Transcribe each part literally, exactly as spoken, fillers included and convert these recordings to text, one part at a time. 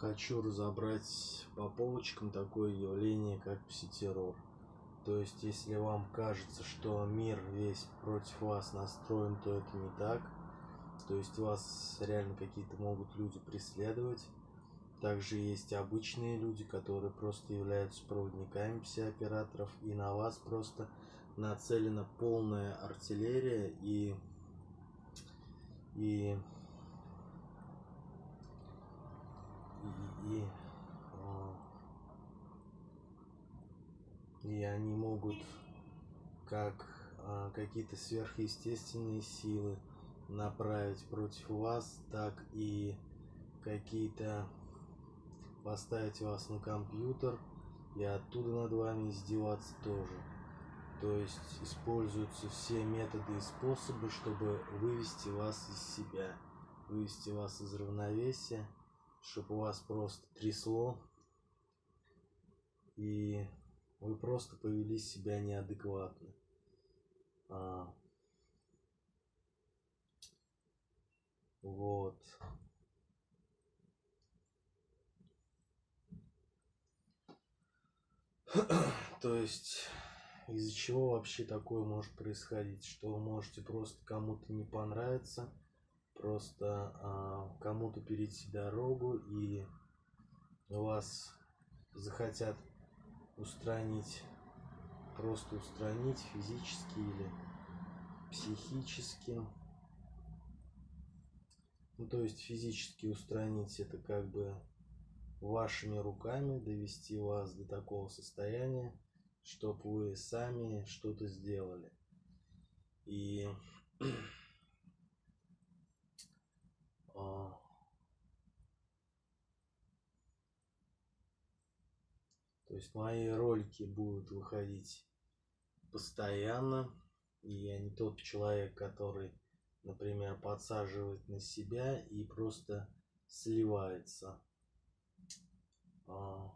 хочу разобрать по полочкам такое явление, как пси-террор. То есть, если вам кажется, что мир весь против вас настроен, то это не так. То есть, вас реально какие-то могут люди преследовать. Также есть обычные люди, которые просто являются проводниками пси-операторов, и на вас просто нацелена полная артиллерия и и и, и, и они могут как а, какие-то сверхъестественные силы направить против вас, так и какие-то поставить вас на компьютер и оттуда над вами издеваться тоже. То есть используются все методы и способы, чтобы вывести вас из себя, вывести вас из равновесия, чтобы вас просто трясло, и вы просто повели себя неадекватно. А, вот. То есть, из-за чего вообще такое может происходить, что вы можете просто кому-то не понравиться, просто а, кому-то перейти дорогу, и вас захотят устранить, просто устранить физически или психически. Ну, то есть физически устранить — это как бы вашими руками довести вас до такого состояния, чтобы вы сами что-то сделали. И а, то есть мои ролики будут выходить постоянно, и я не тот человек, который, например, подсаживает на себя и просто сливается. А,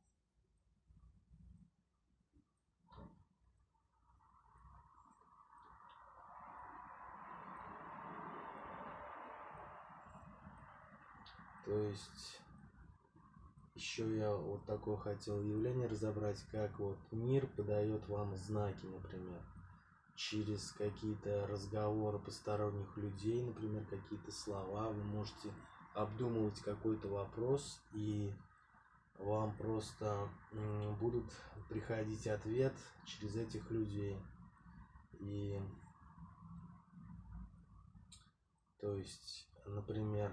то есть еще я вот такое хотел явление разобрать, как вот мир подает вам знаки, например, через какие-то разговоры посторонних людей, например, какие-то слова. Вы можете обдумывать какой-то вопрос, и вам просто будут приходить ответ через этих людей. И то есть, например,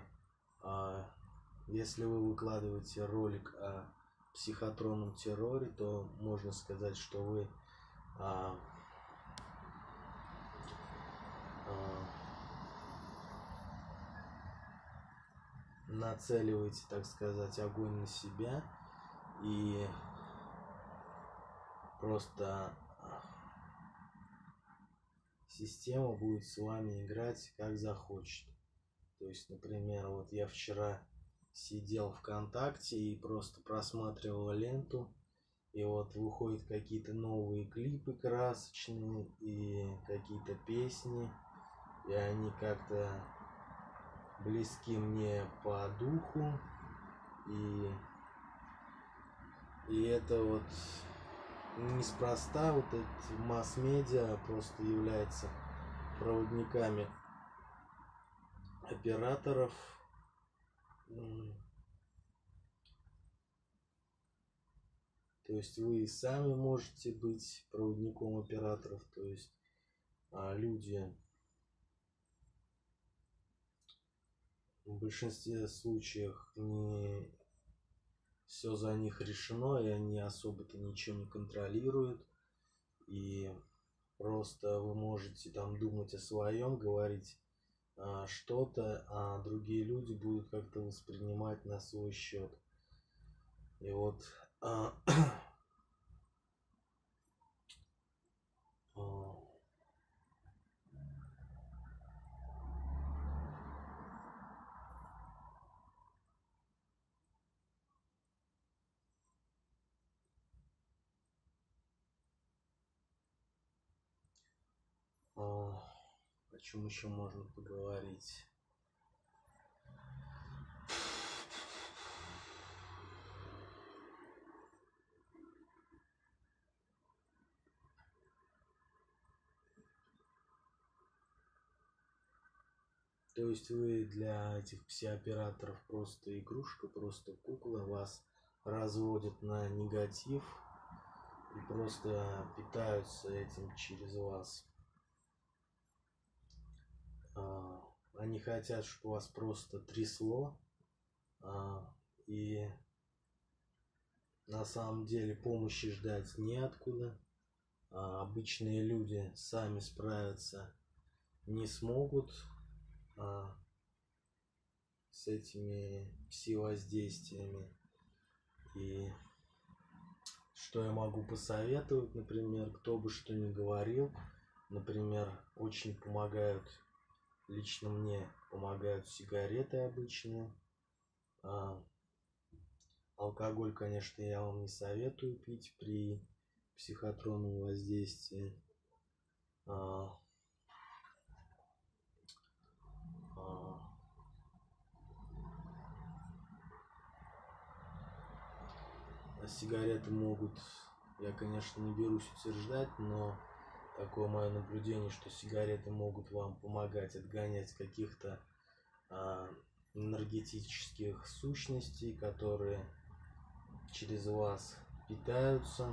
если вы выкладываете ролик о психотронном терроре, то можно сказать, что вы а, а, нацеливаете, так сказать, огонь на себя, и просто система будет с вами играть как захочет. То есть, например, вот я вчера сидел ВКонтакте и просто просматривал ленту, и вот выходят какие-то новые клипы красочные и какие-то песни, и они как-то близки мне по духу, и, и это вот неспроста. Вот эти масс-медиа просто являются проводниками операторов. То есть вы сами можете быть проводником операторов. То есть а, люди в большинстве случаев не все за них решено, и они особо-то ничего не контролируют. И просто вы можете там думать о своем, говорить а, что-то, а другие люди будут как-то воспринимать на свой счет. И вот а, а, а, о чем еще можно поговорить? То есть вы для этих психооператоров просто игрушка, просто кукла, вас разводят на негатив и просто питаются этим через вас. Они хотят, чтобы вас просто трясло, и на самом деле помощи ждать неоткуда. Обычные люди сами справиться не смогут с этими пси-воздействиями. И что я могу посоветовать, например, кто бы что ни говорил, например, очень помогают, лично мне помогают сигареты обычные. А, алкоголь, конечно, я вам не советую пить при психотронном воздействии. А, а, Сигареты могут, я, конечно, не берусь утверждать, но такое мое наблюдение, что сигареты могут вам помогать отгонять каких-то а, энергетических сущностей, которые через вас питаются.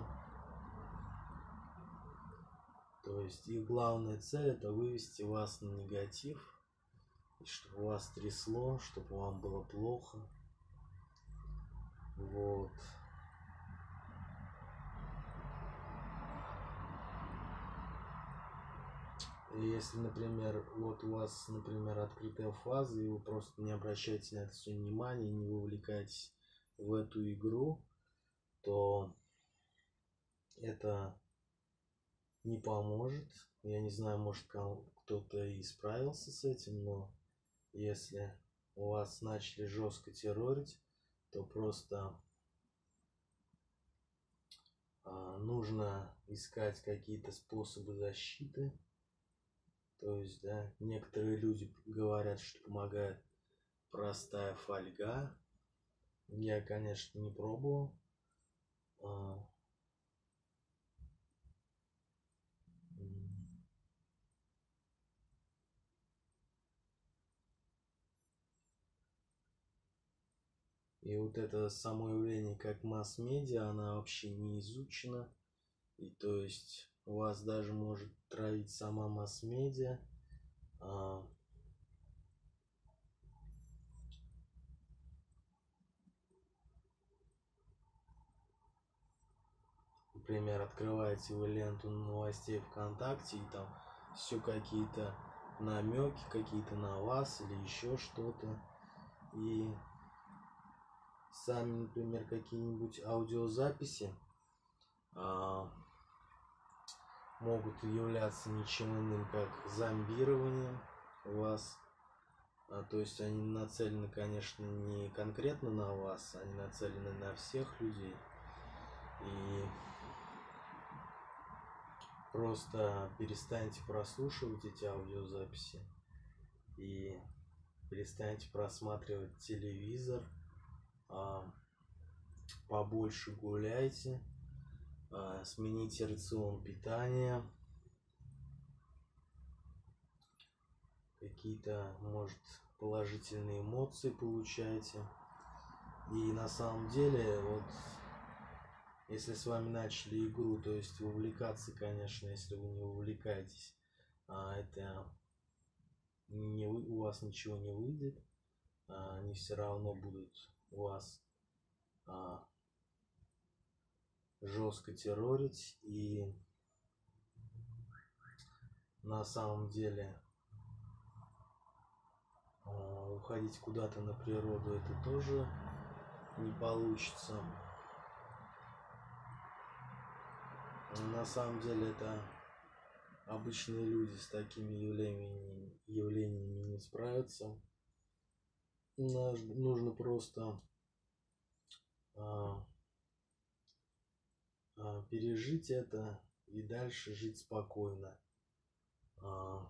То есть их главная цель — это вывести вас на негатив, и чтобы вас трясло, чтобы вам было плохо. Вот. И если, например, вот у вас, например, открытая фаза, и вы просто не обращаете на это все внимания, не вовлекаетесь в эту игру, то это не поможет. Я не знаю, может, кто-то и справился с этим, но если у вас начали жестко террорить, то просто а, нужно искать какие-то способы защиты. То есть, да, некоторые люди говорят, что помогает простая фольга. Я, конечно, не пробовал. И вот это само явление как масс-медиа, она вообще не изучена. И то есть вас даже может травить сама масс-медиа. А, например, открываете вы ленту новостей ВКонтакте, и там все какие-то намеки, какие-то на вас или еще что-то. И сами, например, какие-нибудь аудиозаписи а, могут являться ничем иным, как зомбированием вас. А, то есть они нацелены, конечно, не конкретно на вас, они нацелены на всех людей. И просто перестаньте прослушивать эти аудиозаписи и перестаньте просматривать телевизор, а, побольше гуляйте, а, смените рацион питания, какие-то, может, положительные эмоции получаете. И на самом деле, вот, если с вами начали игру, то есть вовлекаться, конечно, если вы не вовлекаетесь, а, это не, у вас ничего не выйдет, а, они все равно будут вас а, жестко террорить. И на самом деле а, уходить куда-то на природу это тоже не получится. На самом деле это обычные люди с такими явлениями, явлениями не справятся. Нужно просто а, а, пережить это и дальше жить спокойно. А,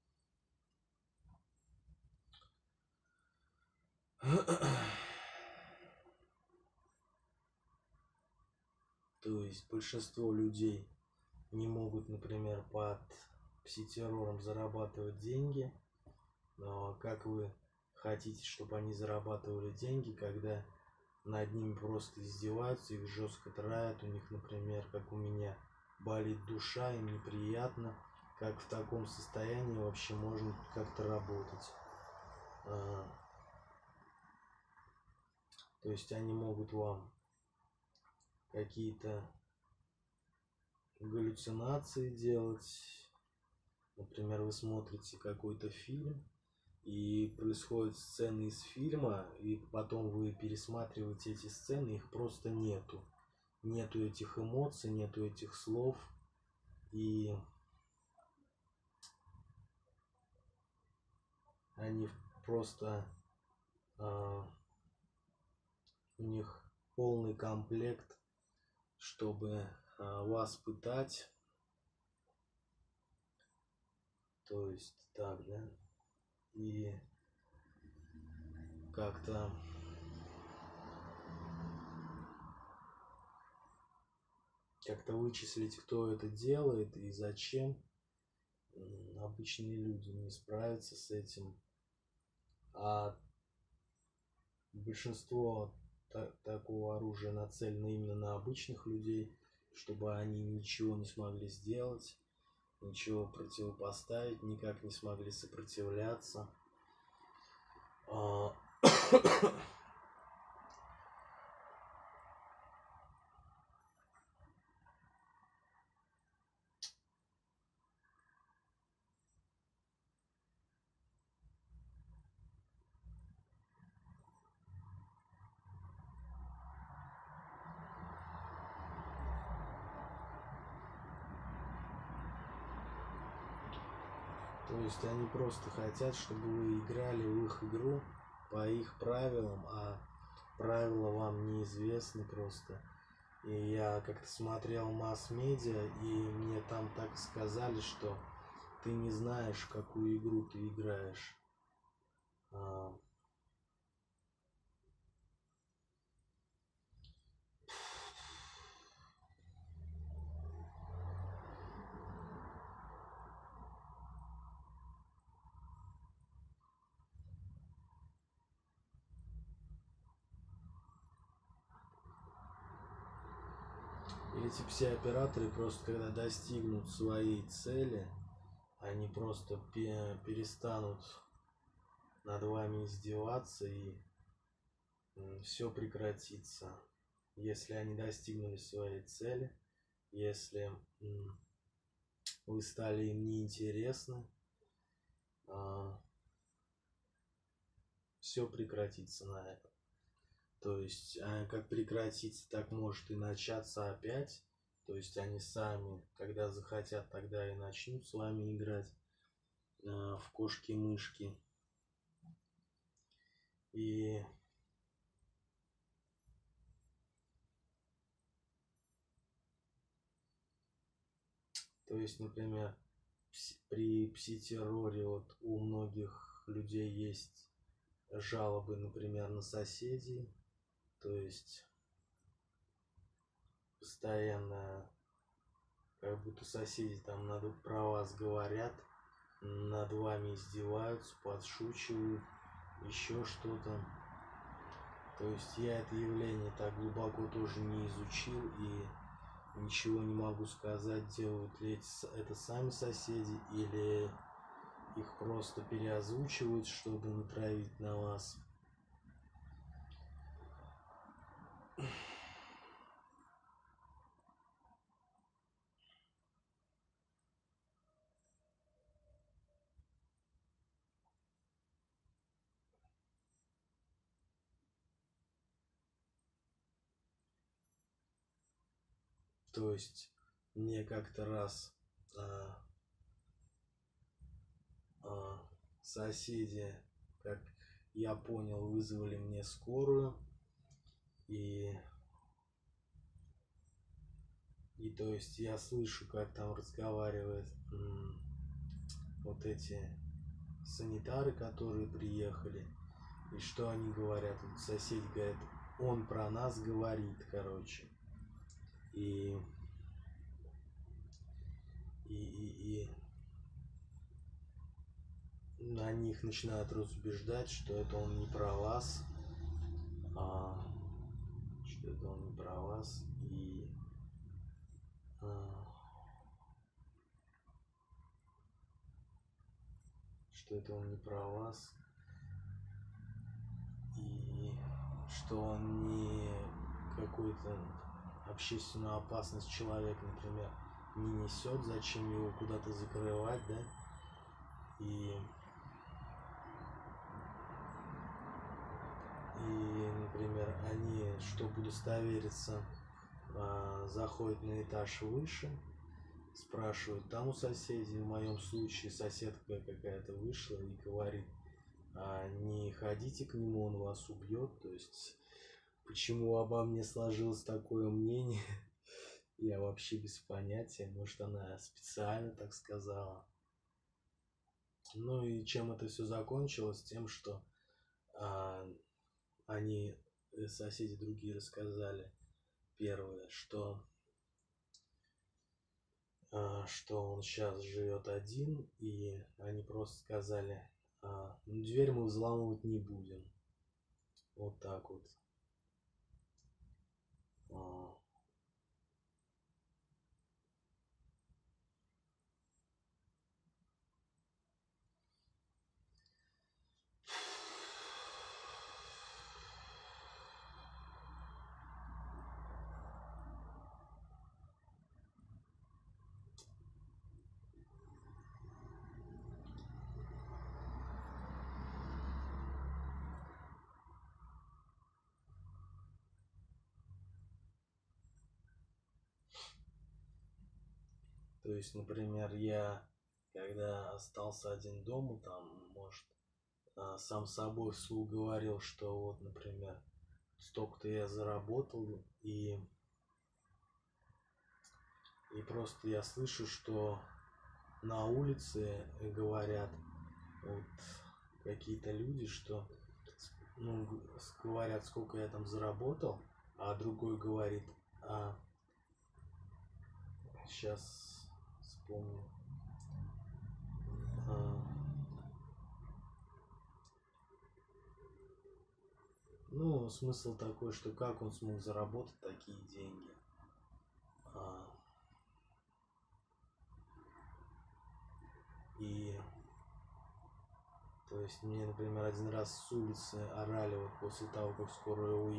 То есть большинство людей не могут, например, под пси-террором зарабатывать деньги. Но как вы хотите, чтобы они зарабатывали деньги, когда над ними просто издеваются, их жестко травят, у них, например, как у меня, болит душа, им неприятно, как в таком состоянии вообще можно как-то работать. А, то есть они могут вам какие-то галлюцинации делать. Например, вы смотрите какой-то фильм, и происходят сцены из фильма, и потом вы пересматриваете эти сцены, их просто нету. Нету этих эмоций, нету этих слов, и они просто, э, у них полный комплект, чтобы э, вас пытать. То есть так, да? И как-то как-то вычислить, кто это делает и зачем. Обычные люди не справятся с этим. А большинство та такого оружия нацелено именно на обычных людей, чтобы они ничего не смогли сделать, ничего противопоставить, никак не смогли сопротивляться. А... То есть они просто хотят, чтобы вы играли в их игру по их правилам, а правила вам неизвестны просто. И я как-то смотрел масс-медиа, и мне там так сказали, что ты не знаешь, в какую игру ты играешь. А... Эти все операторы просто, когда достигнут своей цели, они просто перестанут над вами издеваться, и все прекратится. Если они достигнули своей цели, если вы стали им неинтересны, все прекратится на этом. То есть, как прекратиться, так может и начаться опять. То есть они сами, когда захотят, тогда и начнут с вами играть в кошки-мышки. И то есть, например, при пси-терроре вот у многих людей есть жалобы, например, на соседей. То есть постоянно как будто соседи там над, про вас говорят, над вами издеваются, подшучивают, еще что-то. То есть я это явление так глубоко тоже не изучил и ничего не могу сказать, делают ли это сами соседи или их просто переозвучивают, чтобы натравить на вас. То есть мне как-то раз а, а, соседи, как я понял, вызвали мне скорую, и и то есть я слышу, как там разговаривают м, вот эти санитары, которые приехали, и что они говорят. Вот сосед говорит, он про нас говорит, короче, и и и, и на них начинают разубеждать, что это он не про вас, а, что это он не про вас, и а, что это он не про вас, и что он не какую-то общественную опасность человек, например, не несет, зачем его куда-то закрывать, да, и И, например, они, чтобы удостовериться, а, заходят на этаж выше, спрашивают там у соседей, в моем случае соседка какая-то вышла и говорит, а, не ходите к нему, он вас убьет. То есть, почему обо мне сложилось такое мнение, я вообще без понятия, может она специально так сказала. Ну и чем это все закончилось? Тем, что а, они, соседи другие, рассказали, первое, что, а, что он сейчас живет один, и они просто сказали, а, ну, дверь мы взламывать не будем. Вот так вот. А, То есть, например, я, когда остался один дома, там, может, а, сам собой вслух говорил, что вот, например, столько-то я заработал, и, и просто я слышу, что на улице говорят вот какие-то люди, что, ну, говорят, сколько я там заработал, а другой говорит, а сейчас вспомню, а, ну, смысл такой, что как он смог заработать такие деньги. А, и, то есть, мне, например, один раз с улицы орали вот после того, как скорая уехала.